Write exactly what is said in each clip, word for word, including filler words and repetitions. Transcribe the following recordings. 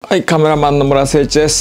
はい、カメラマンの村誠一です。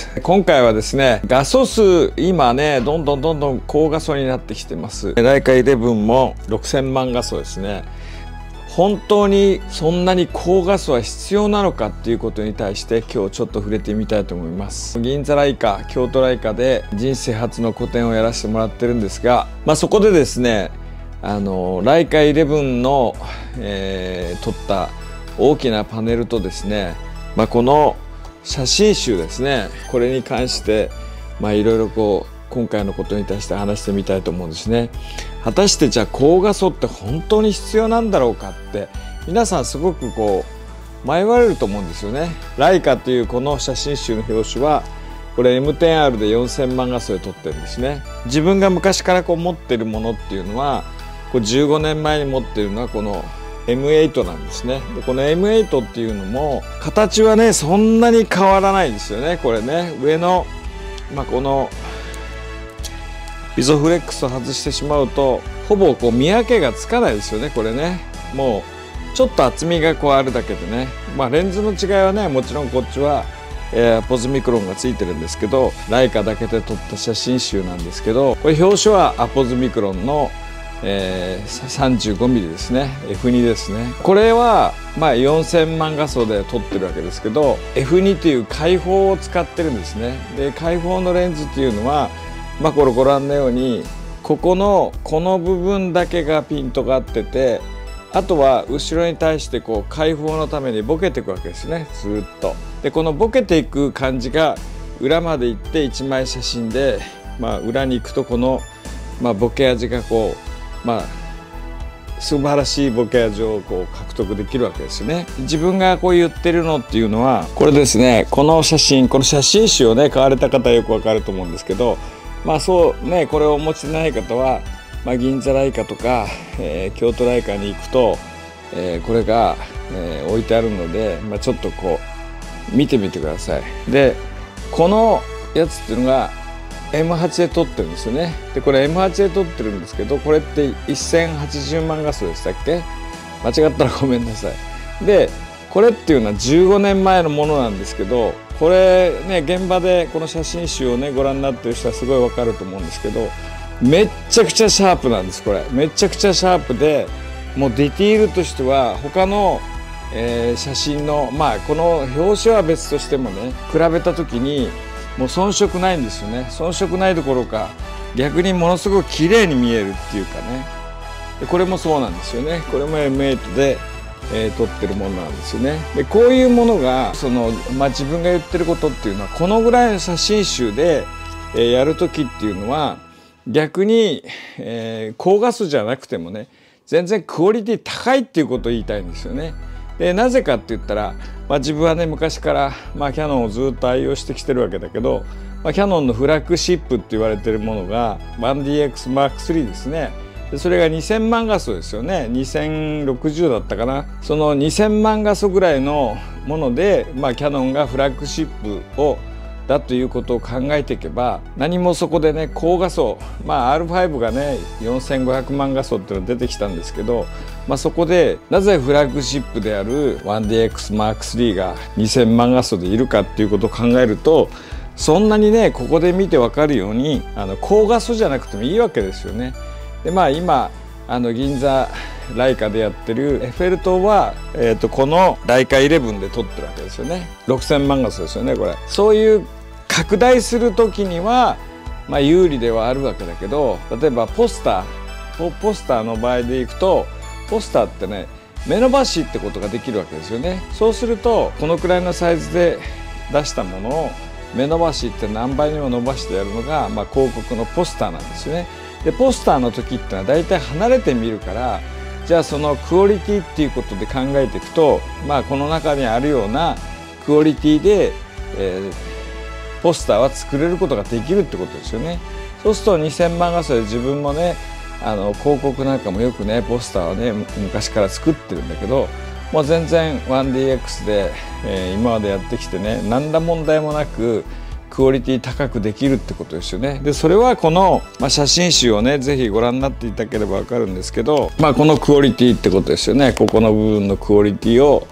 今回はですね、画素数、今ね、どんどんどんどん高画素になってきてます。ライカイレブンもろくせんまん画素ですね。本当にそんなに高画素は必要なのかっていうことに対して今日ちょっと触れてみたいと思います。銀座ライカ、京都ライカで人生初の個展をやらせてもらってるんですが、まあそこでですね、あのライカイレブンの、えー、撮った大きなパネルとですね、まあ、この写真集ですね、これに関してまあいろいろこう今回のことに対して話してみたいと思うんですね。果たしてじゃあ高画素って本当に必要なんだろうかって皆さんすごくこう迷われると思うんですよね。ライカっていうこの写真集の表紙はこれ エムテンアール でよんせんまん画素で撮ってるんですね。自分が昔からこう持ってるものっていうのはこうじゅうごねんまえに持ってるのはこのエムエイト なんですね。でこの エムエイト っていうのも形はねそんなに変わらないんですよね。これね上の、まあ、このイゾフレックスを外してしまうとほぼこう見分けがつかないですよね。これねもうちょっと厚みがこうあるだけでね、まあ、レンズの違いはねもちろんこっちは、えー、アポズミクロンがついてるんですけどライカだけで撮った写真集なんですけどこれ表紙はアポズミクロンのえー、さんじゅうごミリ ですね エフツー ですね。これはまあよんせんまん画素で撮ってるわけですけど エフツー という開放を使ってるんですね。で開放のレンズっていうのはまあこれご覧のようにここのこの部分だけがピントが合っててあとは後ろに対してこう開放のためにボケていくわけですねずーっと。でこのボケていく感じが裏まで行っていちまい写真で、まあ、裏に行くとこの、まあ、ボケ味がこうまあ素晴らしいボケ味をこう獲得できるわけですよね。自分がこう言ってるのっていうのはこれですね。この写真この写真集をね買われた方はよくわかると思うんですけどまあそうねこれをお持ちでない方は、まあ、銀座ライカとか、えー、京都ライカに行くと、えー、これが、えー、置いてあるので、まあ、ちょっとこう見てみてください。でこのやつっていうのがエムエイト で撮ってるんですよね。でこれ エムエイト で撮ってるんですけどこれってせんはちじゅうまん画素でしたっけ？間違ったらごめんなさい。でこれっていうのはじゅうごねんまえのものなんですけどこれね現場でこの写真集をねご覧になってる人はすごいわかると思うんですけどめっちゃくちゃシャープなんです。これめっちゃくちゃシャープでもうディティールとしては他の、えー、写真のまあこの表紙は別としてもね比べた時にもう遜色ないんですよね。遜色ないどころか逆にものすごく綺麗に見えるっていうかね。でこれもそうなんですよね。これも エムエイト で、えー、撮ってるものなんですよね。でこういうものがその、まあ、自分が言ってることっていうのはこのぐらいの写真集で、えー、やる時っていうのは逆に、えー、高画素じゃなくてもね全然クオリティ高いっていうことを言いたいんですよね。でなぜかって言ったら、まあ、自分はね昔から、まあ、キヤノンをずっと愛用してきてるわけだけど、まあ、キヤノンのフラッグシップって言われてるものが ワンディーエックスマークスリー ですね。でそれがにせんまん画素ですよね。にせんろくじゅうだったかな。そのにせんまん画素ぐらいのもので、まあ、キヤノンがフラッグシップをだということを考えていけば何もそこでね高画素まあ アールファイブ がねよんせんごひゃくまん画素っていうのが出てきたんですけど、まあ、そこでなぜフラッグシップである ワンディーエックスマークスリー がにせんまん画素でいるかっていうことを考えるとそんなにねここで見てわかるようにあの高画素じゃなくてもいいわけですよね。でまあ今あの銀座ライカでやってるエッフェル塔は、えー、とこのライカイレブンで撮ってるわけですよね。ろくせんまん画素ですよねこれ。そういう拡大する時には、まあ、有利ではあるわけだけど例えばポスターポスターの場合でいくとポスターってね目伸ばしってことができるわけですよね。そうするとこのくらいのサイズで出したものを目伸ばしって何倍にも伸ばしてやるのが、まあ、広告のポスターなんですよね。でポスターの時ってのはだいたい離れてみるからじゃあそのクオリティっていうことで考えていくと、まあ、この中にあるようなクオリティで、えー、ポスターは作れることができるってことですよね。そうするとにせんまん画素で自分もねあの広告なんかもよくねポスターはね昔から作ってるんだけどもう全然 ワンディーエックス で、えー、今までやってきてね何ら問題もなくクオリティ高くできるってことですよね。でそれはこの、まあ、写真集をねぜひご覧になっていただければ分かるんですけど、まあ、このクオリティってことですよね。ここの部分のクオリティを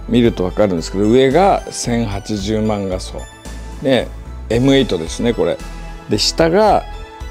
見ると分かるんですけど、上がせんはちじゅうまん画素で エムエイト ですねこれで、下が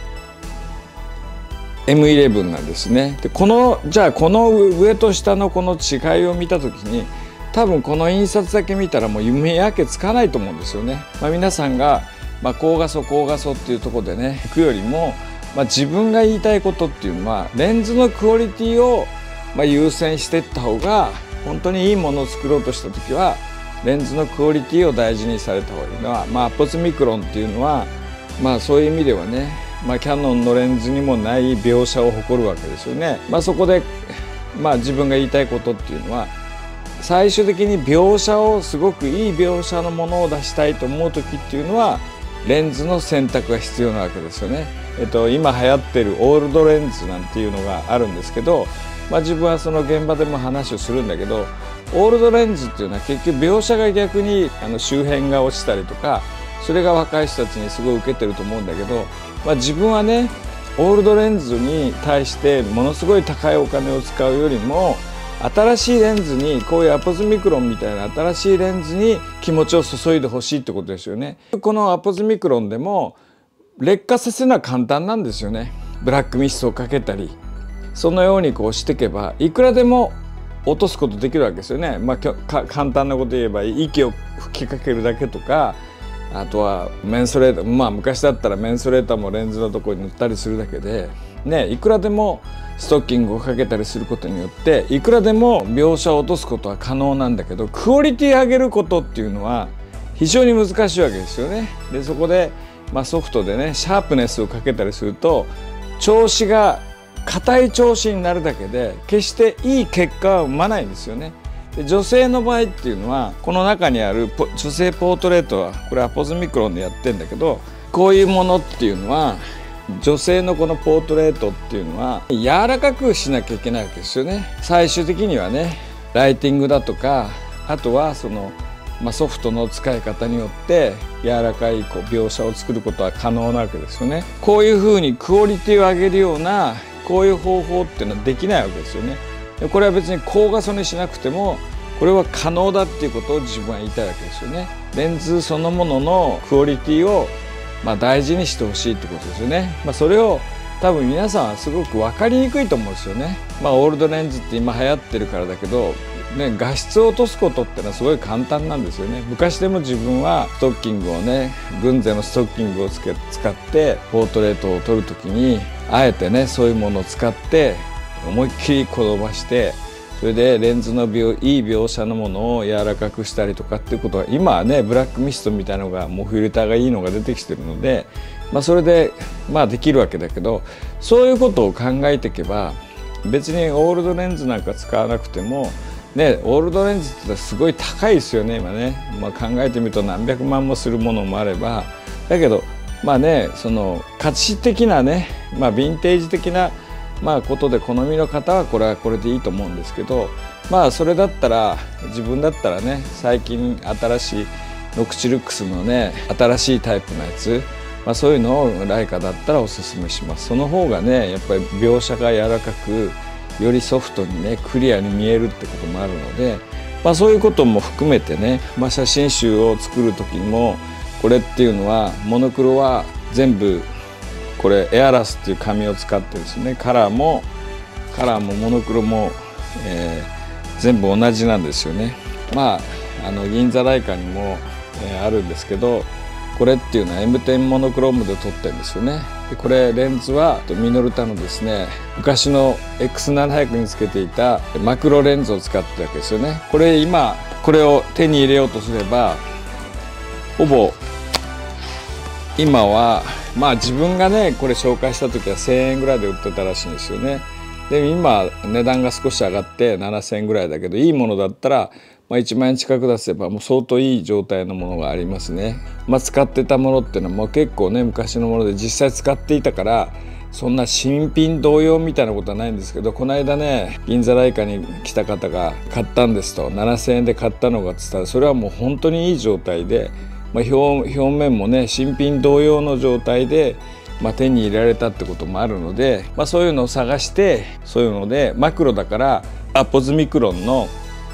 エムイレブン なんですね。でこのじゃあこの上と下のこの違いを見た時に、多分この印刷だけ見たらもう見分けつかないと思うんですよね。まあ、皆さんが、まあ、高画素高画素っていうところでね行くよりも、まあ、自分が言いたいことっていうのはレンズのクオリティをまあ優先していった方が、本当にいいものを作ろうとした時はレンズのクオリティを大事にされた方がいいのは、まあ、アポズミクロンっていうのは、まあ、そういう意味ではね、まあ、キヤノンのレンズにもない描写を誇るわけですよね。まあ、そこで、まあ、自分が言いたいことっていうのは、最終的に描写をすごくいい描写のものを出したいと思う時っていうのはレンズの選択が必要なわけですよね。えっと、今流行ってるオールドレンズなんていうのがあるんですけど、まあ、自分はその現場でも話をするんだけど、オールドレンズっていうのは結局描写が逆にあの周辺が落ちたりとか、それが若い人たちにすごい受けてると思うんだけど、まあ、自分はねオールドレンズに対してものすごい高いお金を使うよりも、新しいレンズにこういうアポズミクロンみたいな新しいレンズに気持ちを注いでほしいってことですよね。このアポズミクロンでも劣化させるのは簡単なんですよね。ブラックミストをかけたり、そのようにこうしていけばいくらでも落とすことできるわけですよね。まあ、か簡単なこと言えば息を吹きかけるだけとか、あとはメンソレーター、まあ昔だったらメンソレーターもレンズのところに塗ったりするだけで、ね、いくらでもストッキングをかけたりすることによっていくらでも描写を落とすことは可能なんだけど、クオリティ上げることっていうのは非常に難しいわけですよね。でそこで、まあ、ソフトでねシャープネスをかけたりすると調子が硬い調子になるだけで決していい結果は生まないんですよね。で女性の場合っていうのはこの中にある女性ポートレートはこれアポズミクロンでやってんだけど、こういうものっていうのは女性のこのポートレートっていうのは柔らかくしなきゃいけないわけですよね。最終的にはねライティングだとか、あとはその、まあ、ソフトの使い方によって柔らかいこう描写を作ることは可能なわけですよね。こういうふうにクオリティを上げるようなこういう方法っていうのはできないわけですよね。でこれは別に高画素にしなくてもこれは可能だっていうことを自分は言いたいわけですよね。レンズそのもののクオリティをまあ大事にしてほしいってことですよね。まあ、それを多分皆さんはすごく分かりにくいと思うんですよね。まあ、オールドレンズって今流行ってるからだけど、ね、画質を落とすことってのはすごい簡単なんですよね。昔でも自分はストッキングをね軍勢のストッキングをつけ使ってポートレートを撮る時にあえてねそういうものを使って思いっきり転ばして、それでレンズの描いい描写のものを柔らかくしたりとかっていうことは今はねブラックミストみたいなのがもうフィルターがいいのが出てきてるので、まあ、それでまあできるわけだけど、そういうことを考えていけば別にオールドレンズなんか使わなくてもね、オールドレンズってすごい高いですよね今ね。まあ、考えてみると何百万もするものもあれば、だけどまあねその価値的なね、まあ、ヴィンテージ的なまあことで好みの方はこれはこれでいいと思うんですけど、まあそれだったら自分だったらね最近新しいノクチルックスのね新しいタイプのやつ、まあ、そういうのをライカだったらおすすめします。その方がねやっぱり描写が柔らかくよりソフトにねクリアに見えるってこともあるので、まあ、そういうことも含めてね、まあ、写真集を作る時にもこれっていうのはモノクロは全部これエアラスっていう紙を使ってですね、カラーもカラーもモノクロも、えー、全部同じなんですよね。まああの銀座ライカにも、えー、あるんですけど、これっていうのは エムテン モノクロームで撮ってるんですよね。でこれレンズはミノルタのですね昔の エックスななひゃく につけていたマクロレンズを使ってるわけですよね。これ今これを手に入れようとすればほぼ今はまあ自分がねこれ紹介した時はせんえんぐらいで売ってたらしいんですよね。で今値段が少し上がってななせんえんぐらいだけど、いいものだったらまあいちまんえん近く出せばもう相当いい状態のものがありますね。まあ、使ってたものっていうのはもう結構ね昔のもので実際使っていたからそんな新品同様みたいなことはないんですけど、この間ね銀座ライカに来た方が買ったんですと、ななせんえんで買ったのがっつったらそれはもう本当にいい状態で、まあ、表, 表面もね新品同様の状態で、まあ、手に入れられたってこともあるので、まあ、そういうのを探してそういうのでマクロだからアポズミクロンの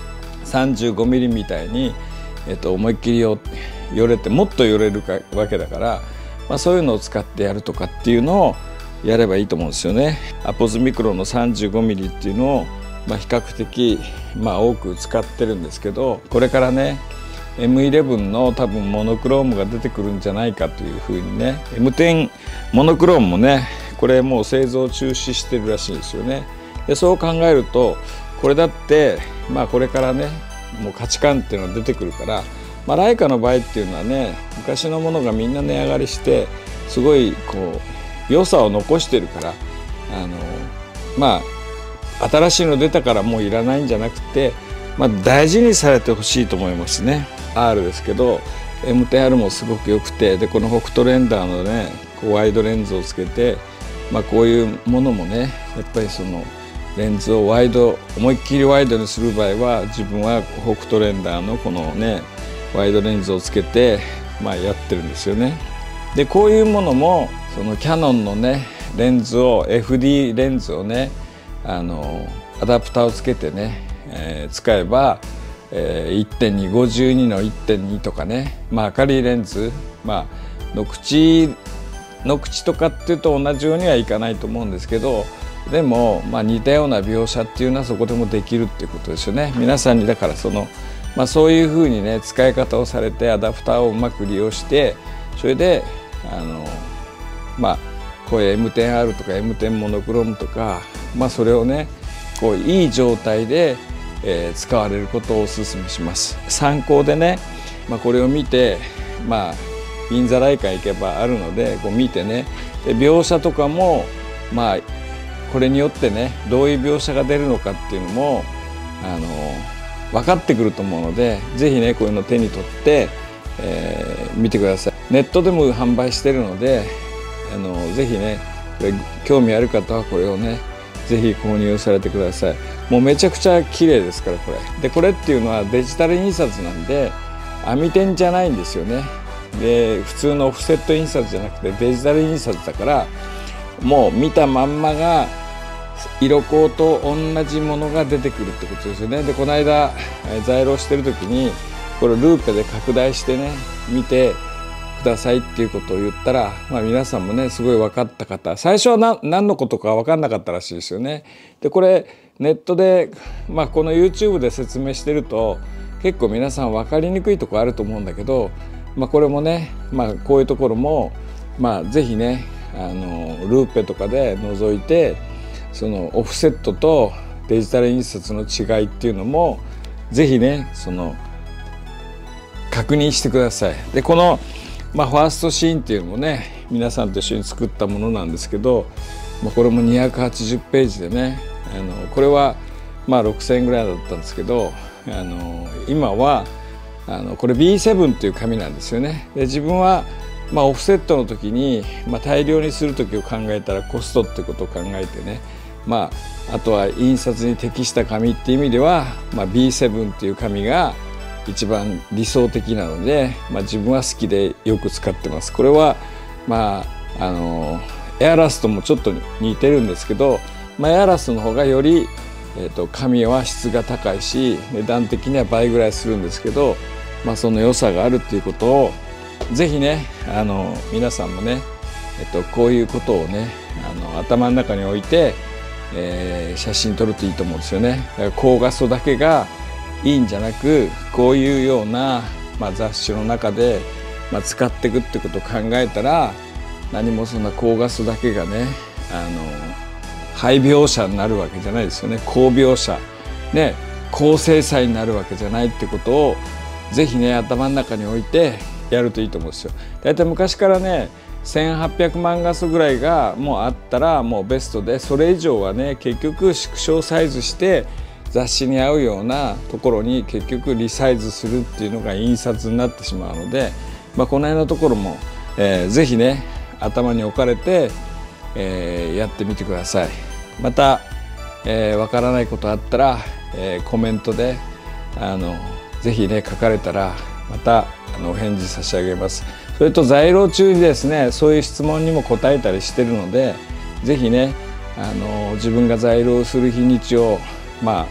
さんじゅうごミリ みたいに、えっと、思いっきりよよれてもっとよれるかわけだから、まあ、そういうのを使ってやるとかっていうのをやればいいと思うんですよね。アポズミクロの さんじゅうごミリ っていうのを、まあ、比較的、まあ、多く使ってるんですけど、これからね エムイレブン の多分モノクロームが出てくるんじゃないかというふうにね。 エムテン モノクロームもねこれもう製造中止してるらしいんですよね。でそう考えるとこれだってまあこれからねもう価値観っていうのが出てくるから、まあ、ライカの場合っていうのはね昔のものがみんな値上がりしてすごいこう良さを残してるから、あのまあ新しいの出たからもういらないんじゃなくて、まあ、大事にされてほしいと思いますね。 アール ですけど エムテンアール もすごく良くて、でこの北斗レンダーのねこうワイドレンズをつけて、まあ、こういうものもねやっぱりそのレンズをワイド思いっきりワイドにする場合は自分は北斗レンダーのこのねワイドレンズをつけて、まあ、やってるんですよね。でこういうものもそのキヤノンのねレンズを エフディー レンズをねあのアダプターをつけてね、えー、使えば、えー、いってんに ごじゅうにのいってんに とかね、まあ、明るいレンズ、まあ、の口の口とかっていうと同じようにはいかないと思うんですけど、でも、まあ、似たような描写っていうのはそこでもできるっていうことですよね。皆さんにだからその、まあ、そういうふうにね使い方をされてアダプターをうまく利用してそれであのまあこういう エムテンアール とか エムテン モノクロームとか、まあ、それをねこういい状態で、えー、使われることをお勧めします。参考でね、まあ、これを見てまあ銀座来館行けばあるのでこう見てね、で描写とかもまあこれによってねどういう描写が出るのかっていうのもあの分かってくると思うので、是非ねこういうのを手に取って、えー、見てください。ネットでも販売してるのであの是非ねこれ興味ある方はこれをね是非購入されてください。もうめちゃくちゃ綺麗ですからこれで、これっていうのはデジタル印刷なんで網点じゃないんですよね。で普通のオフセット印刷じゃなくてデジタル印刷だからもう見たまんまが色光と同じものが出てくるってことですよね。でこの間在廊してる時にこれルーペで拡大してね見てくださいっていうことを言ったら、まあ、皆さんもねすごい分かった方、最初は何何のことか分かんなかったらしいですよね。でこれネットで、まあ、この YouTube で説明してると結構皆さん分かりにくいところあると思うんだけど、まあ、これもね、まあ、こういうところも、まあ、ぜひねあのルーペとかで覗いてそのオフセットとデジタル印刷の違いっていうのもぜひねその確認してください。でこの、まあ、ファーストシーンっていうのもね皆さんと一緒に作ったものなんですけど、まあ、これもにひゃくはちじゅうページでねあのこれはまあろくせんえんぐらいだったんですけどあの今はあのこれ ビーセブン っていう紙なんですよね。で自分はまあオフセットの時に、まあ、大量にする時を考えたらコストってことを考えてね、まあ、あとは印刷に適した紙っていう意味では、まあ、ビーセブン っていう紙が一番理想的なので、まあ、自分は好きでよく使ってます。これはまああのエアラスともちょっと似てるんですけど、まあ、エアラスの方がより、えー、と紙は質が高いし値段的には倍ぐらいするんですけど、まあ、その良さがあるっていうことをぜひねあの皆さんもね、えっと、こういうことをねあの頭の中に置いて、えー、写真撮るといいと思うんですよね。だから高画素だけがいいんじゃなくこういうような、まあ、雑誌の中で、まあ、使っていくってことを考えたら何もそんな高画素だけがねあの廃描写になるわけじゃないですよね。高描写ね高精細になるわけじゃないってことをぜひね頭の中に置いてやるといいと思うんですよ。だいたい昔からねせんはっぴゃくまん画素ぐらいがもうあったらもうベストで、それ以上はね結局縮小サイズして雑誌に合うようなところに結局リサイズするっていうのが印刷になってしまうので、まあ、この辺のところも、えー、ぜひね頭に置かれて、えー、やってみてください。また、えー、分からないことあったら、えー、コメントであのぜひね書かれたらまたあのお返事差し上げます。それと在廊中にですねそういう質問にも答えたりしてるのでぜひねあの自分が在廊する日にちをまあ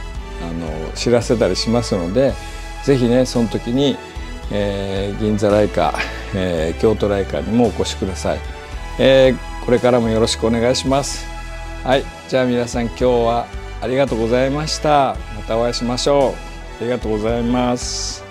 あの知らせたりしますので、是非ねその時に、えー、銀座ライカ、えー、京都ライカにもお越しください。えー、これからもよろしくお願いします。はい、じゃあ皆さん今日はありがとうございました。またお会いしましょう。ありがとうございます。